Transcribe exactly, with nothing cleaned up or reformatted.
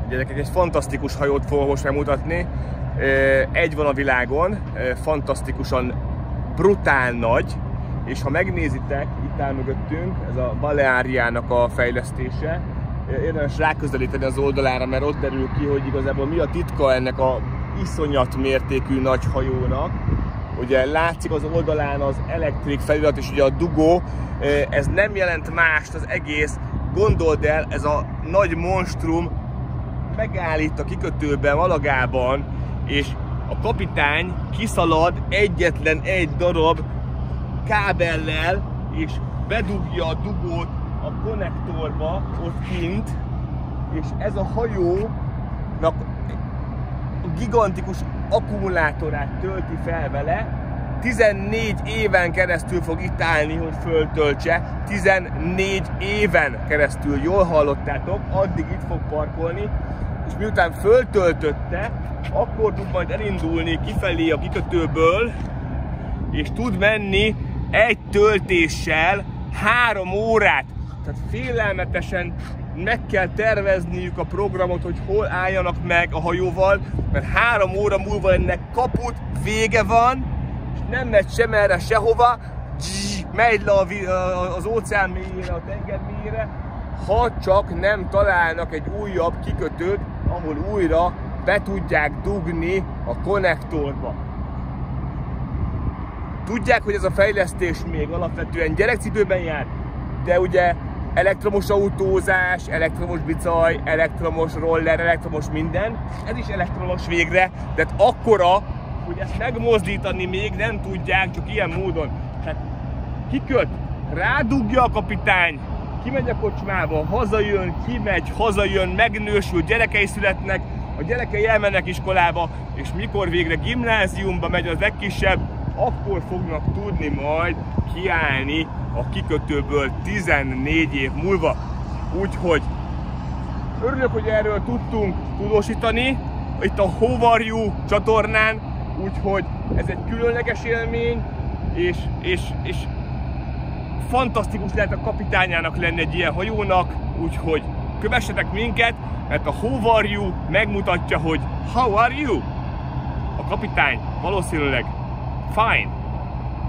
Gyerekek, egy fantasztikus hajót fogok most megmutatni. Egy van a világon, fantasztikusan brutál nagy, és ha megnézitek, itt áll mögöttünk, ez a Baleáriának a fejlesztése. Érdemes ráközelíteni az oldalára, mert ott derül ki, hogy igazából mi a titka ennek a iszonyat mértékű nagy hajónak. Ugye látszik az oldalán az elektrik felirat, és ugye a dugó, ez nem jelent mást az egész. Gondold el, ez a nagy monstrum megállít a kikötőben, Malagában, és a kapitány kiszalad egyetlen egy darab kábellel, és bedugja a dugót a konnektorba ott kint, és ez a hajónak gigantikus akkumulátorát tölti fel vele, tizennégy éven keresztül fog itt állni, hogy föltöltse, tizennégy éven keresztül, jól hallottátok, addig itt fog parkolni, és miután föltöltötte, akkor tud majd elindulni kifelé a kikötőből, és tud menni egy töltéssel három órát. Tehát félelmetesen meg kell tervezniük a programot, hogy hol álljanak meg a hajóval, mert három óra múlva ennek kaput, vége van, és nem megy sem erre, sehova, megy le az óceán mélyére, a tenger mélyére, ha csak nem találnak egy újabb kikötőt, ahol újra be tudják dugni a konnektorba. Tudják, hogy ez a fejlesztés még alapvetően gyerekcipőben jár, de ugye elektromos autózás, elektromos bicaj, elektromos roller, elektromos minden, ez is elektromos végre, de akkora, hogy ezt megmozdítani még nem tudják, csak ilyen módon. Tehát kiköt, rádugja a kapitány, kimegy a kocsmába, hazajön, kimegy, hazajön, megnősül, gyerekei születnek, a gyerekei elmennek iskolába, és mikor végre gimnáziumba megy az legkisebb, akkor fognak tudni majd kiállni a kikötőből tizennégy év múlva. Úgyhogy örülök, hogy erről tudtunk tudósítani itt a How Are You csatornán, úgyhogy ez egy különleges élmény, és, és, és fantasztikus lehet a kapitányának lenni egy ilyen hajónak, úgyhogy kövessetek minket, mert a How Are You megmutatja, hogy How Are You? A kapitány valószínűleg fine.